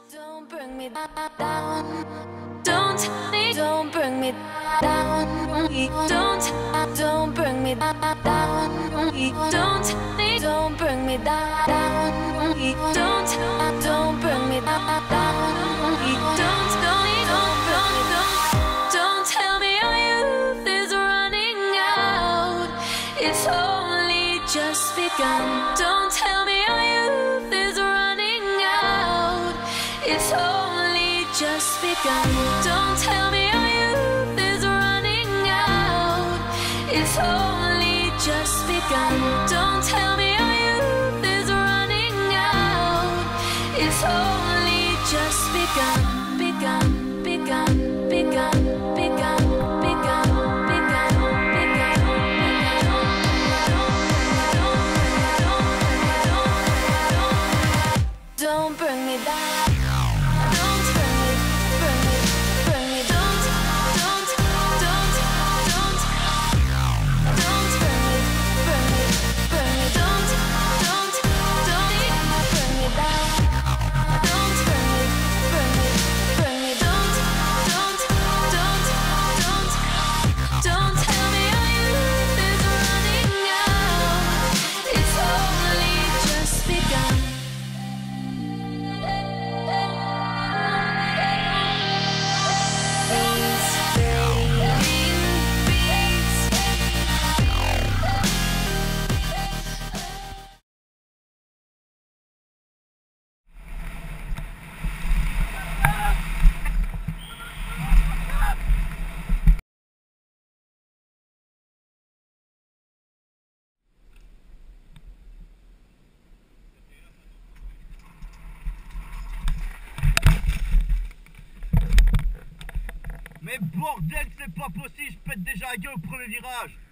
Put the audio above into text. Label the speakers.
Speaker 1: Don't bring me down. Don't bring me down. Don't bring me down. Don't bring me down. Don't bring me down. Don't tell me our youth is running out. It's only just begun. Don't tell me our youth is running out. It's only just begun. Don't tell me our youth is running out. It's only just begun. Don't tell me our youth is running out. It's only just begun. Begun, begun, begun, begun, begun, begun, begun, begun. Don't bring me down.
Speaker 2: Mais bordel, c'est pas possible, je pète déjà la gueule au premier virage.